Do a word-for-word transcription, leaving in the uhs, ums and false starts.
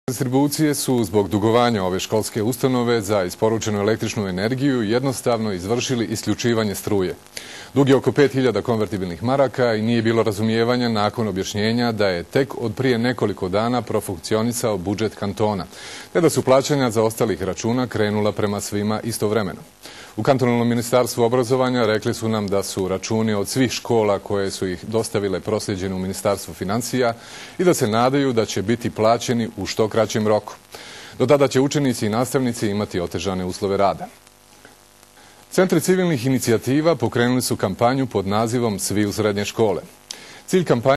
Distribucije su zbog dugovanja ove školske ustanove za isporučenu električnu energiju jednostavno izvršili isključivanje struje. Dug je oko pet hiljada konvertibilnih maraka i nije bilo razumijevanja nakon objašnjenja da je tek od prije nekoliko dana profunkcionisao budžet kantona, te da su plaćanja za ostalih računa krenula prema svima istovremeno. U kantonalnom ministarstvu obrazovanja rekli su nam da su računi od svih škola koje su ih dostavile proslijeđeni u Ministarstvu financija i da se nadaju da će biti plaćeni u što kraćem roku. Do tada će učenici i nastavnici imati otežane uslove rada. Centri civilnih inicijativa pokrenuli su kampanju pod nazivom Svi u srednje škole. Cilj kampanje